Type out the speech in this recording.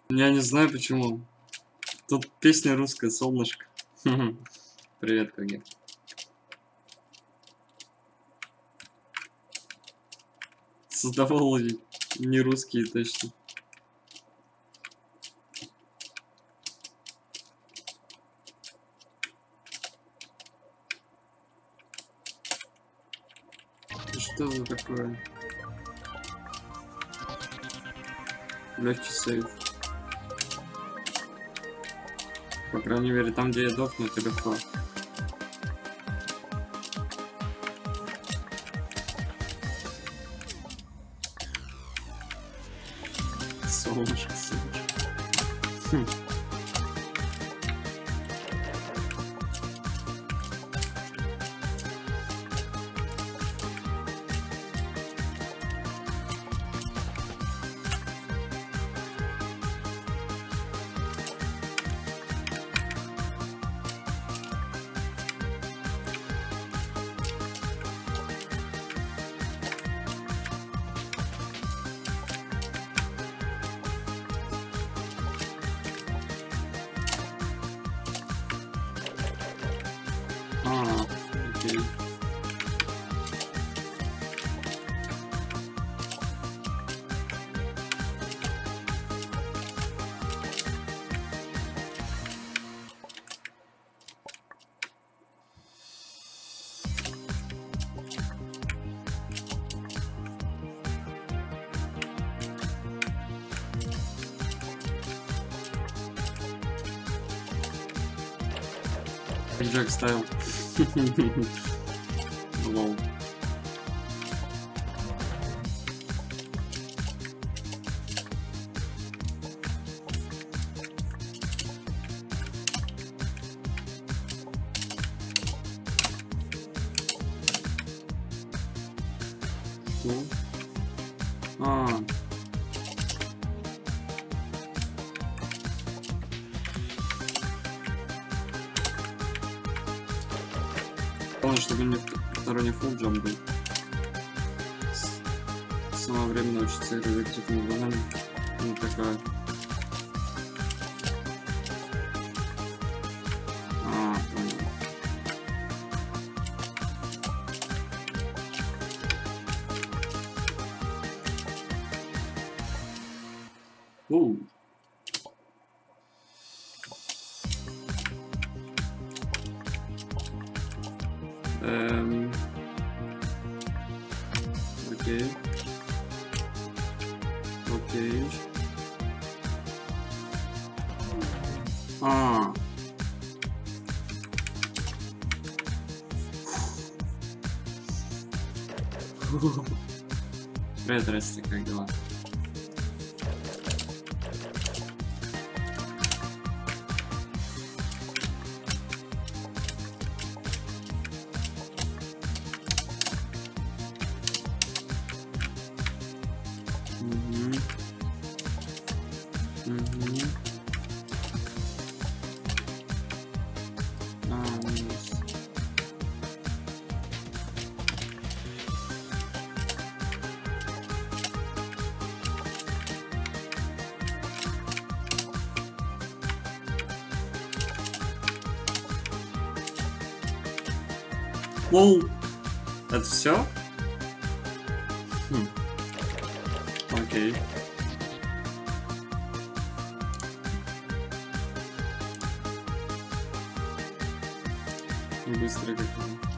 Я не знаю почему. Тут песня русская, солнышко. Привет, Каги. Создавал не русские точно. Что за такое? Легкий сейф. По крайней мере, там, где я дохну, это легко. Солнышко, солнышко. Окей. Джек ставил. Лол. Главное, чтобы не второй не фулл джамп был. Самовременно учиться играть закрытыми глазами. Ну такая. Понял. Окей. Окей. Привет, Расти, как дела? Лол. Это все? Окей. Быстро как-то.